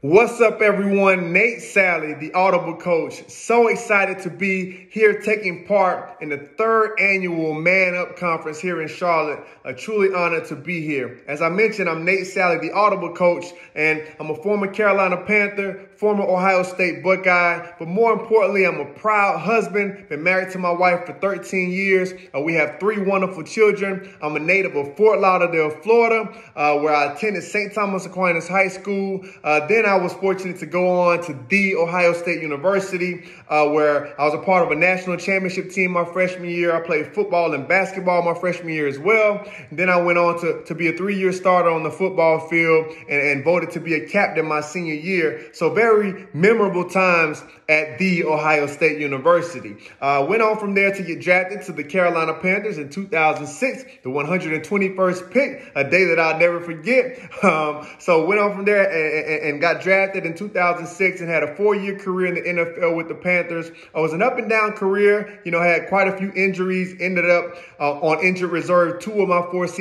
What's up, everyone? Nate Sally, the Audible Coach. So excited to be here taking part in the third annual Man Up Conference here in Charlotte. Truly honored to be here. As I mentioned, I'm Nate Sally, the Audible Coach, and I'm a former Carolina Panther, former Ohio State Buckeye, but more importantly, I'm a proud husband, been married to my wife for 13 years. We have 3 wonderful children. I'm a native of Fort Lauderdale, Florida, where I attended St. Thomas Aquinas High School. Then I was fortunate to go on to The Ohio State University, where I was a part of a national championship team my freshman year. I played football and basketball my freshman year as well. And then I went on to be a 3-year starter on the football field and voted to be a captain my senior year. So very memorable times at The Ohio State University. Went on from there to get drafted to the Carolina Panthers in 2006, the 121st pick, a day that I'll never forget. So went on from there and got drafted in 2006 and had a 4-year career in the NFL with the Panthers. It was an up and down career, had quite a few injuries, ended up on injured reserve 2 out of my 4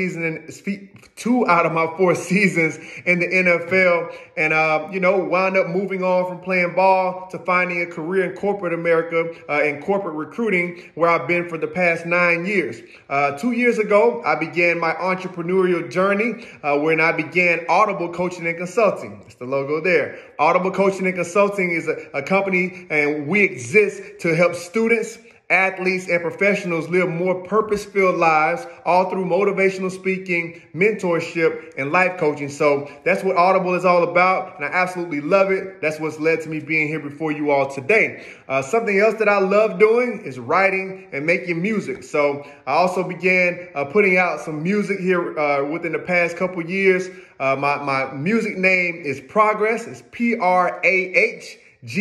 seasons in the NFL, and wound up moving on from playing ball to finding a career in corporate America, in corporate recruiting, where I've been for the past 9 years. 2 years ago, I began my entrepreneurial journey, when I began Audible Coaching and Consulting. That's the logo there. Audible Coaching and Consulting is a company, and we exist to help students, athletes, and professionals live more purpose-filled lives, all through motivational speaking, mentorship, and life coaching. So that's what Audible is all about, and I absolutely love it. That's what's led to me being here before you all today. Something else that I love doing is writing and making music. So I also began putting out some music here within the past couple years. My music name is Progress. It's Prahgress.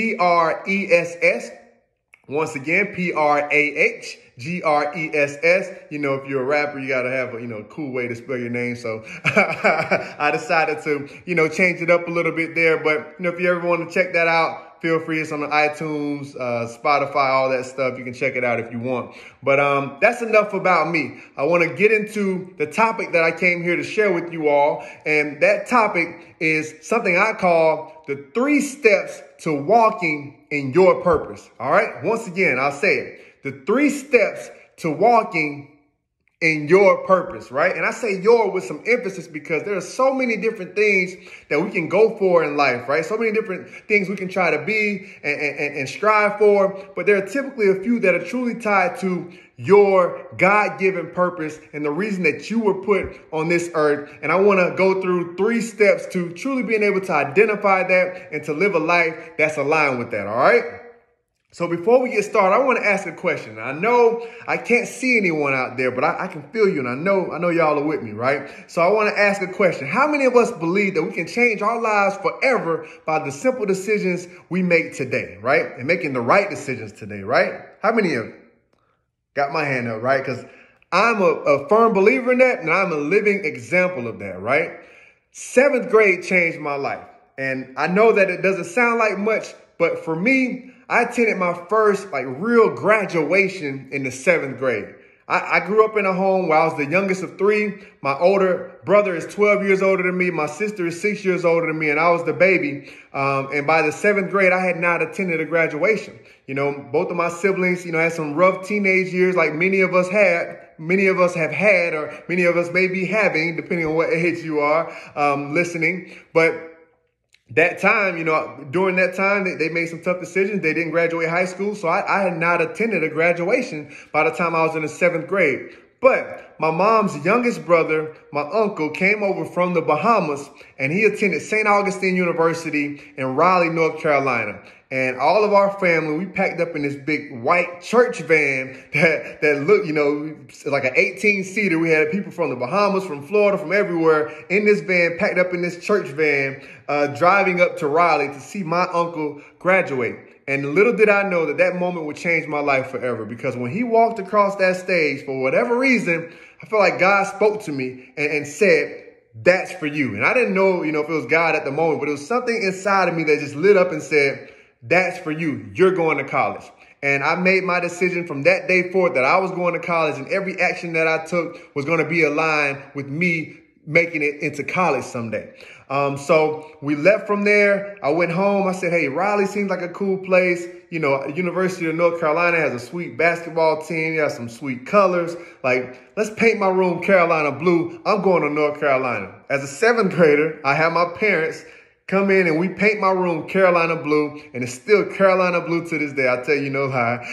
Once again, Prahgress. If you're a rapper, you got to have a cool way to spell your name. So I decided to, change it up a little bit there. But, if you ever want to check that out, feel free. It's on the iTunes, Spotify, all that stuff. You can check it out if you want. But that's enough about me. I want to get into the topic that I came here to share with you all. And that topic is something I call the 3 steps to walking in your purpose. All right. Once again, I'll say it. The 3 steps to walking in your purpose, right? And I say your with some emphasis because there are so many different things that we can go for in life, right? So many different things we can try to be and strive for, but there are typically a few that are truly tied to your God-given purpose and the reason that you were put on this earth. And I want to go through 3 steps to truly being able to identify that and to live a life that's aligned with that, all right? So before we get started, I want to ask a question. I know I can't see anyone out there, but I can feel you, and I know y'all are with me, right? So I want to ask a question. How many of us believe that we can change our lives forever by the simple decisions we make today, right? And making the right decisions today, right? How many of you got my hand up, right? Because I'm a firm believer in that, and I'm a living example of that, right? 7th grade changed my life. And I know that it doesn't sound like much, but for me, I attended my first real graduation in the 7th grade. I grew up in a home where I was the youngest of 3. My older brother is 12 years older than me. My sister is 6 years older than me, and I was the baby. And by the 7th grade, I had not attended a graduation. Both of my siblings, had some rough teenage years like many of us had. Many of us have had, or many of us may be having, depending on what age you are listening. But that time, during that time, they made some tough decisions. They didn't graduate high school. So I had not attended a graduation by the time I was in the 7th grade. But my mom's youngest brother, my uncle, came over from the Bahamas, and he attended St. Augustine University in Raleigh, North Carolina. And all of our family, we packed up in this big white church van that looked, like an 18-seater. We had people from the Bahamas, from Florida, from everywhere in this van, packed up in this church van, driving up to Raleigh to see my uncle graduate. And little did I know that moment would change my life forever, because when he walked across that stage, for whatever reason, I felt like God spoke to me and said, "That's for you." And I didn't know, if it was God at the moment, but it was something inside of me that just lit up and said, "That's for you. You're going to college." And I made my decision from that day forward that I was going to college, and every action that I took was going to be aligned with me making it into college someday. So we left from there. I went home. I said, hey, Raleigh seems like a cool place. You know, University of North Carolina has a sweet basketball team. You have some sweet colors. Like, let's paint my room Carolina blue. I'm going to North Carolina. As a 7th grader, I have my parents come in and we paint my room Carolina blue, and it's still Carolina blue to this day. I tell you no lie.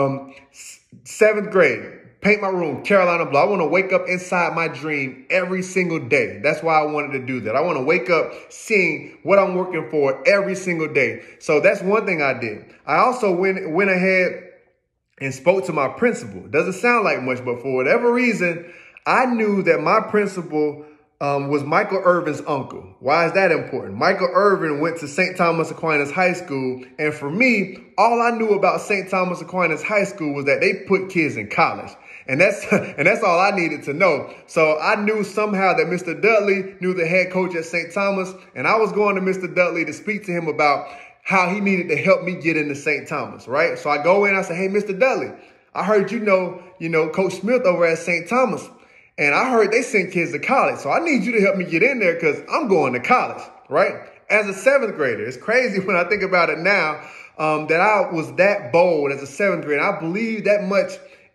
7th grade. Paint my room Carolina blue. I want to wake up inside my dream every single day. That's why I wanted to do that. I want to wake up seeing what I'm working for every single day. So that's one thing I did. I also went ahead and spoke to my principal. Doesn't sound like much, but for whatever reason, I knew that my principal was Michael Irvin's uncle. Why is that important? Michael Irvin went to St. Thomas Aquinas High School. And for me, all I knew about St. Thomas Aquinas High School was that they put kids in college. And that's all I needed to know. So I knew somehow that Mr. Dudley knew the head coach at St. Thomas. And I was going to Mr. Dudley to speak to him about how he needed to help me get into St. Thomas, right? So I go in, I say, hey, Mr. Dudley, I heard you know Coach Smith over at St. Thomas. And I heard they send kids to college. So I need you to help me get in there because I'm going to college, right? As a 7th grader. It's crazy when I think about it now that I was that bold as a 7th grader. I believed that much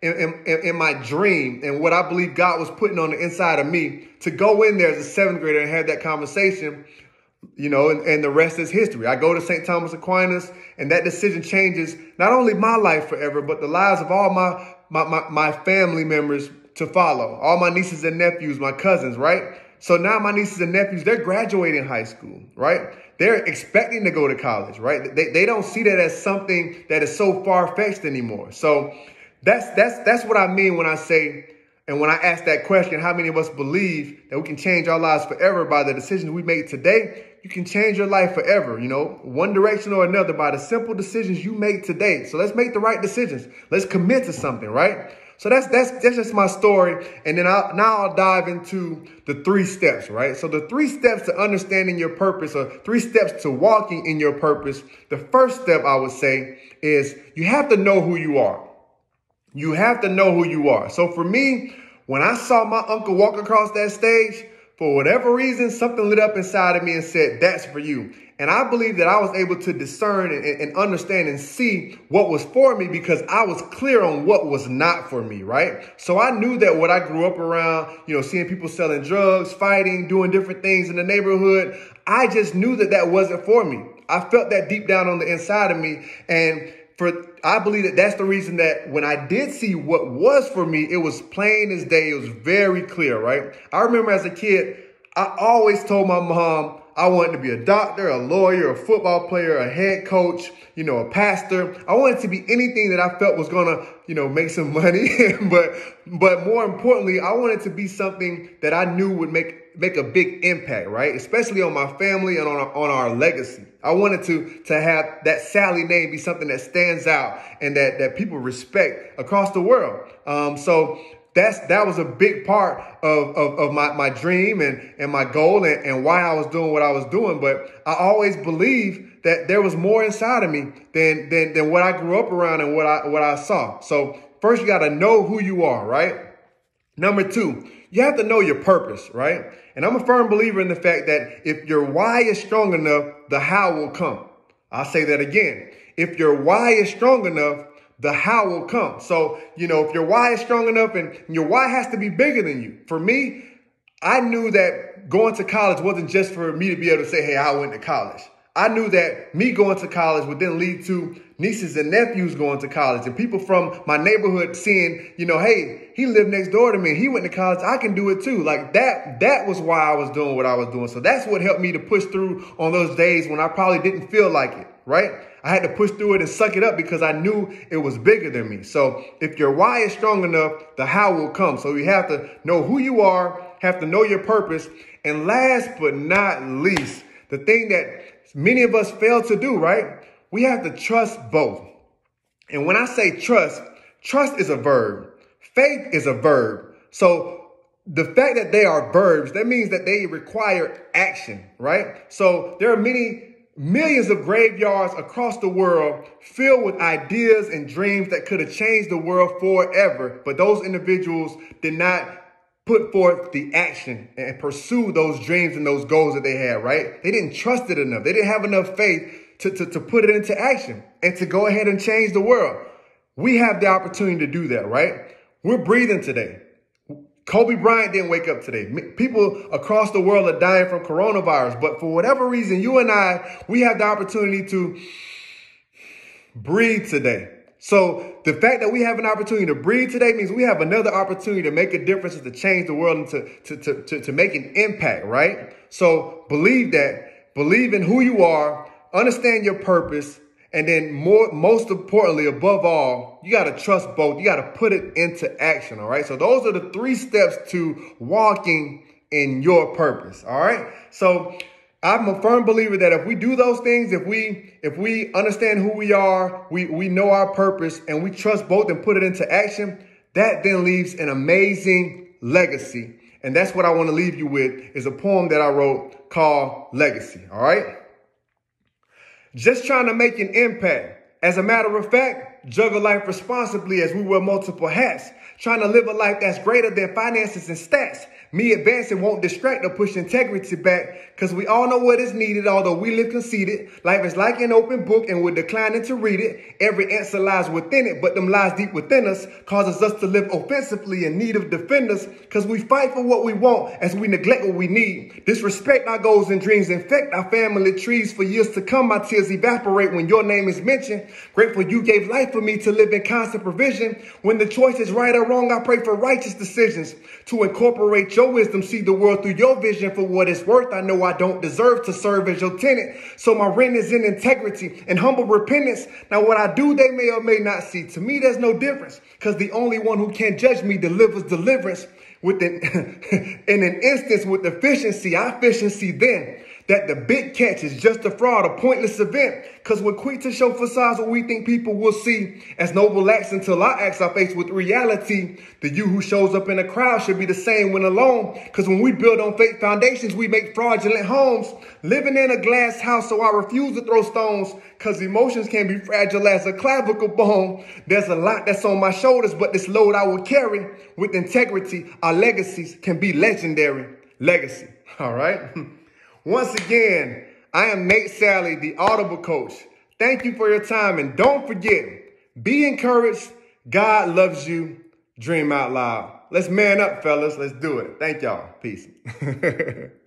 in my dream and what I believe God was putting on the inside of me to go in there as a 7th grader and have that conversation, you know, and the rest is history. I go to St. Thomas Aquinas, and that decision changes not only my life forever, but the lives of all my family members to follow. All my nieces and nephews, my cousins, right? So now my nieces and nephews, they're graduating high school, right? They're expecting to go to college, right? They don't see that as something that is so far-fetched anymore. So that's what I mean when I say, and when I ask that question, how many of us believe that we can change our lives forever by the decisions we make today? You can change your life forever, you know, one direction or another by the simple decisions you make today. So let's make the right decisions. Let's commit to something, right? So that's just my story. And then I'll dive into the 3 steps, right? So the 3 steps to understanding your purpose, or 3 steps to walking in your purpose. The first step I would say is you have to know who you are. You have to know who you are. So for me, when I saw my uncle walk across that stage, for whatever reason, something lit up inside of me and said, that's for you. And I believe that I was able to discern and understand and see what was for me because I was clear on what was not for me, right? So I knew that what I grew up around, you know, seeing people selling drugs, fighting, doing different things in the neighborhood, I just knew that that wasn't for me. I felt that deep down on the inside of me. And I believe that that's the reason that when I did see what was for me, it was plain as day. It was very clear, right? I remember as a kid, I always told my mom I wanted to be a doctor, a lawyer, a football player, a head coach, you know, a pastor. I wanted to be anything that I felt was going to, you know, make some money. but more importantly, I wanted to be something that I knew would make a big impact, right? Especially on my family and on our legacy. I wanted to have that Sally name be something that stands out and that people respect across the world. So that was a big part of my dream and my goal and why I was doing what I was doing. But I always believed that there was more inside of me than what I grew up around and what I saw. So first, you got to know who you are, right? Number 2, you have to know your purpose, right? And I'm a firm believer in the fact that if your why is strong enough, the how will come. I'll say that again. If your why is strong enough, the how will come. So, you know, if your why is strong enough and your why has to be bigger than you. For me, I knew that going to college wasn't just for me to be able to say, hey, I went to college. I knew that me going to college would then lead to nieces and nephews going to college and people from my neighborhood seeing, you know, hey, he lived next door to me. He went to college. I can do it too. Like that was why I was doing what I was doing. So that's what helped me to push through on those days when I probably didn't feel like it, right? I had to push through it and suck it up because I knew it was bigger than me. So if your why is strong enough, the how will come. So you have to know who you are, have to know your purpose. And last but not least, the thing that many of us fail to do, right? We have to trust both. And when I say trust is a verb. Faith is a verb. So the fact that they are verbs, that means that they require action, right? So there are millions of graveyards across the world filled with ideas and dreams that could have changed the world forever. But those individuals did not put forth the action and pursue those dreams and those goals that they had, right? They didn't trust it enough. They didn't have enough faith to put it into action and to go ahead and change the world. We have the opportunity to do that, right? We're breathing today. Kobe Bryant didn't wake up today. People across the world are dying from coronavirus, but for whatever reason, you and I, we have the opportunity to breathe today. So the fact that we have an opportunity to breathe today means we have another opportunity to make a difference and to change the world and to make an impact, right? So believe that, believe in who you are, understand your purpose, and then most importantly, above all, you got to trust both. You got to put it into action, all right? So those are the 3 steps to walking in your purpose, all right? So I'm a firm believer that if we do those things, if we understand who we are, we know our purpose, and we trust both and put it into action, that then leaves an amazing legacy. And that's what I want to leave you with, is a poem that I wrote called Legacy, all right? Just trying to make an impact. As a matter of fact, juggle life responsibly as we wear multiple hats. Trying to live a life that's greater than finances and stats. Me advancing won't distract or push integrity back, because we all know what is needed, although we live conceited. Life is like an open book and we're declining to read it. Every answer lies within it, but them lies deep within us causes us to live offensively in need of defenders, because we fight for what we want as we neglect what we need. Disrespect our goals and dreams, infect our family trees. For years to come, my tears evaporate when your name is mentioned. Grateful you gave life for me to live in constant provision. When the choice is right or wrong, I pray for righteous decisions. To incorporate your wisdom, see the world through your vision for what it's worth. I know I don't deserve to serve as your tenant, so my rent is in integrity and humble repentance. Now what I do, they may or may not see. To me, there's no difference, because the only one who can judge me delivers deliverance within in an instance with efficiency. I efficiency then that the big catch is just a fraud, a pointless event, because we're quick to show facades what we think people will see as noble acts until our acts are faced with reality. The you who shows up in a crowd should be the same when alone, because when we build on fake foundations, we make fraudulent homes. Living in a glass house, so I refuse to throw stones, because emotions can be fragile as a clavicle bone. There's a lot that's on my shoulders, but this load I will carry with integrity. Our legacies can be legendary. Legacy, all right? Once again, I am Nate Sally, the Audible Coach. Thank you for your time, and don't forget, be encouraged. God loves you. Dream out loud. Let's man up, fellas. Let's do it. Thank y'all. Peace.